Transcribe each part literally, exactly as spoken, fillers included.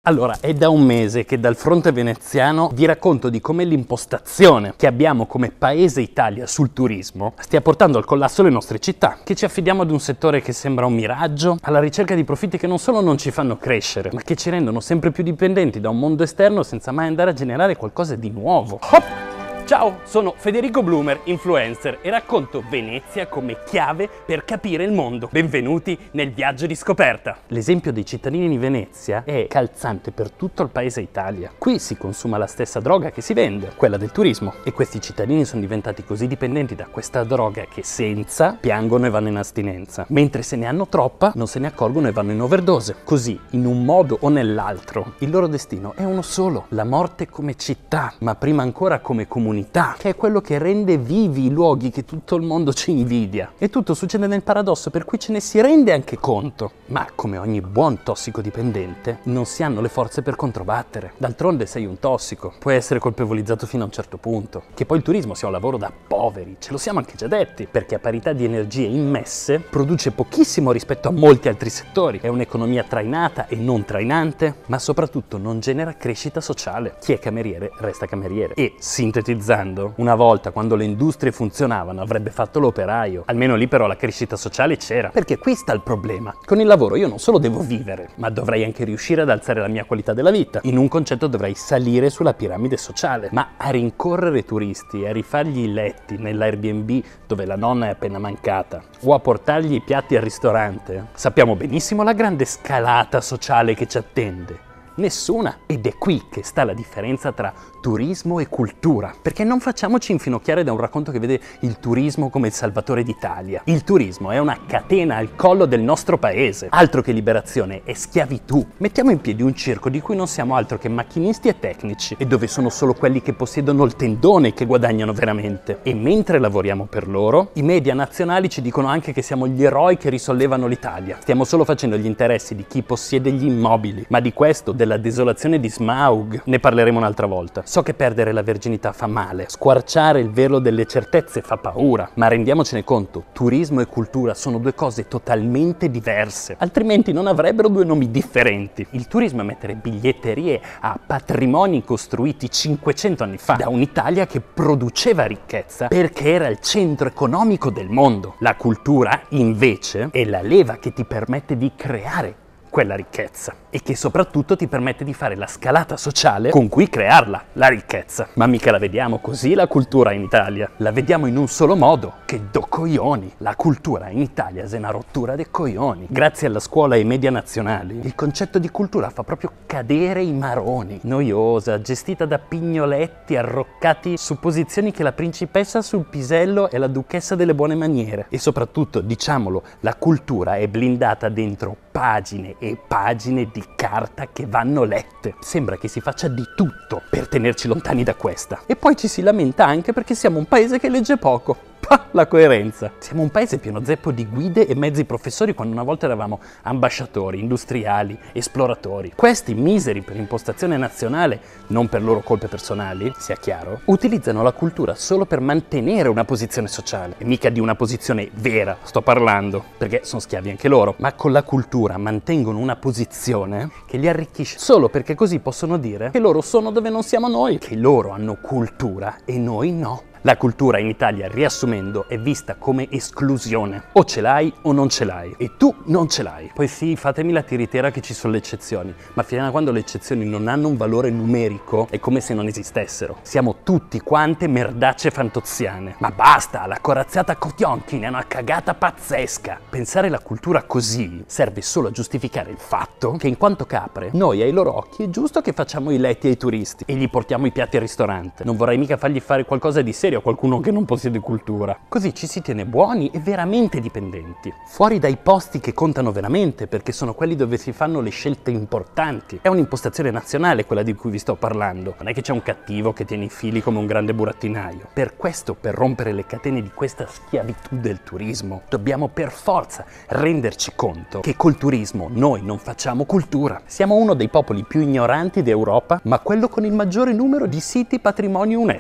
Allora, è da un mese che dal fronte veneziano vi racconto di come l'impostazione che abbiamo come paese Italia sul turismo stia portando al collasso le nostre città, che ci affidiamo ad un settore che sembra un miraggio, alla ricerca di profitti che non solo non ci fanno crescere, ma che ci rendono sempre più dipendenti da un mondo esterno senza mai andare a generare qualcosa di nuovo. Hop! Ciao, sono Federico Blumer, influencer, e racconto Venezia come chiave per capire il mondo. Benvenuti nel viaggio di scoperta. L'esempio dei cittadini di Venezia è calzante per tutto il paese Italia. Qui si consuma la stessa droga che si vende, quella del turismo, e questi cittadini sono diventati così dipendenti da questa droga che senza piangono e vanno in astinenza, mentre se ne hanno troppa non se ne accorgono e vanno in overdose. Così, in un modo o nell'altro, il loro destino è uno solo: la morte come città, ma prima ancora come comunità, che è quello che rende vivi i luoghi che tutto il mondo ci invidia. E tutto succede nel paradosso per cui ce ne si rende anche conto, ma come ogni buon tossicodipendente non si hanno le forze per controbattere. D'altronde sei un tossico, puoi essere colpevolizzato fino a un certo punto. Che poi il turismo sia un lavoro da poveri, ce lo siamo anche già detti, perché a parità di energie immesse produce pochissimo rispetto a molti altri settori, è un'economia trainata e non trainante, ma soprattutto non genera crescita sociale. Chi è cameriere resta cameriere. E sintetizzando, una volta, quando le industrie funzionavano, avrebbe fatto l'operaio. Almeno lì però la crescita sociale c'era. Perché qui sta il problema. Con il lavoro io non solo devo vivere, ma dovrei anche riuscire ad alzare la mia qualità della vita. In un concetto dovrei salire sulla piramide sociale. Ma a rincorrere turisti e a rifargli i letti nell'Airbnb dove la nonna è appena mancata, o a portargli i piatti al ristorante, sappiamo benissimo la grande scalata sociale che ci attende. Nessuna. Ed è qui che sta la differenza tra turismo e cultura. Perché non facciamoci infinocchiare da un racconto che vede il turismo come il salvatore d'Italia. Il turismo è una catena al collo del nostro paese. Altro che liberazione, è schiavitù. Mettiamo in piedi un circo di cui non siamo altro che macchinisti e tecnici, e dove sono solo quelli che possiedono il tendone che guadagnano veramente. E mentre lavoriamo per loro, i media nazionali ci dicono anche che siamo gli eroi che risollevano l'Italia. Stiamo solo facendo gli interessi di chi possiede gli immobili, ma di questo, della desolazione di Smaug, ne parleremo un'altra volta. So che perdere la verginità fa male, squarciare il velo delle certezze fa paura, ma rendiamocene conto, turismo e cultura sono due cose totalmente diverse, altrimenti non avrebbero due nomi differenti. Il turismo è mettere biglietterie a patrimoni costruiti cinquecento anni fa da un'Italia che produceva ricchezza perché era il centro economico del mondo. La cultura, invece, è la leva che ti permette di creare quella ricchezza e che soprattutto ti permette di fare la scalata sociale con cui crearla, la ricchezza. Ma mica la vediamo così la cultura in Italia, la vediamo in un solo modo, che do coglioni. La cultura in Italia è una rottura dei coglioni. Grazie alla scuola e ai media nazionali, il concetto di cultura fa proprio cadere i maroni. Noiosa, gestita da pignoletti arroccati su posizioni che la principessa sul pisello è la duchessa delle buone maniere. E soprattutto, diciamolo, la cultura è blindata dentro pagine e pagine di carta che vanno lette. Sembra che si faccia di tutto per tenerci lontani da questa. E poi ci si lamenta anche perché siamo un paese che legge poco. Pah, la coerenza. Siamo un paese pieno zeppo di guide e mezzi professori quando una volta eravamo ambasciatori, industriali, esploratori. Questi miseri per impostazione nazionale, non per loro colpe personali, sia chiaro, utilizzano la cultura solo per mantenere una posizione sociale. E mica di una posizione vera, sto parlando, perché sono schiavi anche loro. Ma con la cultura mantengono una posizione che li arricchisce solo perché così possono dire che loro sono dove non siamo noi, che loro hanno cultura e noi no. La cultura in Italia, riassumendo, è vista come esclusione. O ce l'hai o non ce l'hai. E tu non ce l'hai. Poi sì, fatemi la tiritera che ci sono le eccezioni, ma fino a quando le eccezioni non hanno un valore numerico, è come se non esistessero. Siamo tutti quante merdacce fantoziane. Ma basta, la corazziata Kotionkin è una cagata pazzesca. Pensare la cultura così serve solo a giustificare il fatto che in quanto capre, noi ai loro occhi è giusto che facciamo i letti ai turisti e gli portiamo i piatti al ristorante. Non vorrei mica fargli fare qualcosa di serio a qualcuno che non possiede cultura. Così ci si tiene buoni e veramente dipendenti, fuori dai posti che contano veramente, perché sono quelli dove si fanno le scelte importanti. È un'impostazione nazionale quella di cui vi sto parlando. Non è che c'è un cattivo che tiene i fili come un grande burattinaio. Per questo, per rompere le catene di questa schiavitù del turismo, dobbiamo per forza renderci conto che col turismo noi non facciamo cultura. Siamo uno dei popoli più ignoranti d'Europa, ma quello con il maggiore numero di siti patrimonio UNESCO.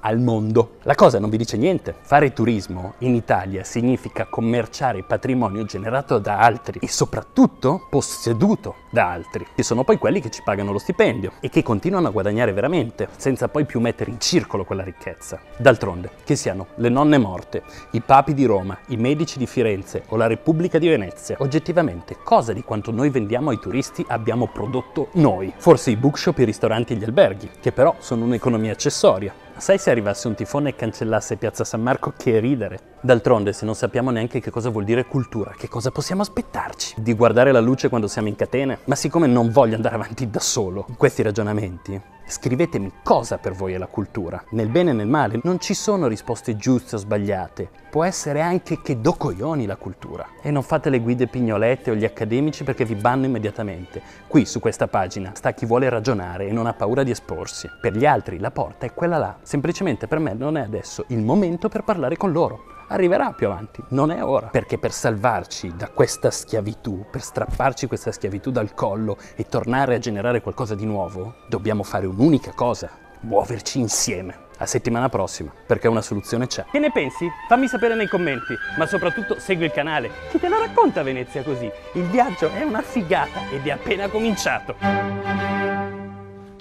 al mondo. La cosa non vi dice niente. Fare turismo in Italia significa commerciare patrimonio generato da altri e soprattutto posseduto da altri, che sono poi quelli che ci pagano lo stipendio e che continuano a guadagnare veramente, senza poi più mettere in circolo quella ricchezza. D'altronde, che siano le nonne morte, i papi di Roma, i medici di Firenze o la Repubblica di Venezia, oggettivamente cosa di quanto noi vendiamo ai turisti abbiamo prodotto noi? Forse i bookshop, i ristoranti e gli alberghi, che però sono un'economia accessoria. Sai se arrivasse un tifone e cancellasse Piazza San Marco, che ridere. D'altronde, se non sappiamo neanche che cosa vuol dire cultura, che cosa possiamo aspettarci? Di guardare la luce quando siamo in catene? Ma siccome non voglio andare avanti da solo in questi ragionamenti, scrivetemi cosa per voi è la cultura. Nel bene e nel male non ci sono risposte giuste o sbagliate. Può essere anche che do coglioni la cultura. E non fate le guide pignolette o gli accademici perché vi banno immediatamente. Qui, su questa pagina, sta chi vuole ragionare e non ha paura di esporsi. Per gli altri la porta è quella là. Semplicemente per me non è adesso il momento per parlare con loro. Arriverà più avanti, non è ora. Perché per salvarci da questa schiavitù, per strapparci questa schiavitù dal collo e tornare a generare qualcosa di nuovo, dobbiamo fare un'unica cosa: muoverci insieme. A settimana prossima, perché una soluzione c'è. Che ne pensi? Fammi sapere nei commenti, ma soprattutto segui il canale. Chi te la racconta Venezia così? Il viaggio è una figata ed è appena cominciato.